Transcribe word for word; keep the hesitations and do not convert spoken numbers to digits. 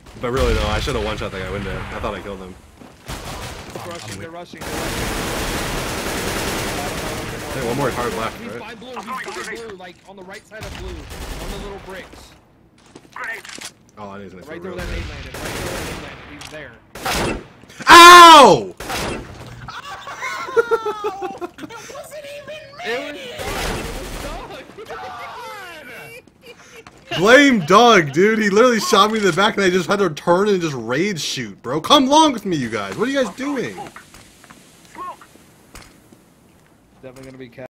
But really, though, I should have one-shot that guy window. I thought I killed him. They're rushing, they're rushing, they're rushing. Hey, one more card left, He's right? by blue, he's by blue, like on the right side of blue. On the little bricks. Oh, I need to Right there where that nade landed, right there where that nade landed. He's there. Ow! It wasn't even me! It was dog! Blame Doug, dude. He literally shot me in the back and I just had to turn and just rage shoot, bro. Come along with me, you guys. What are you guys doing? Definitely gonna be cat.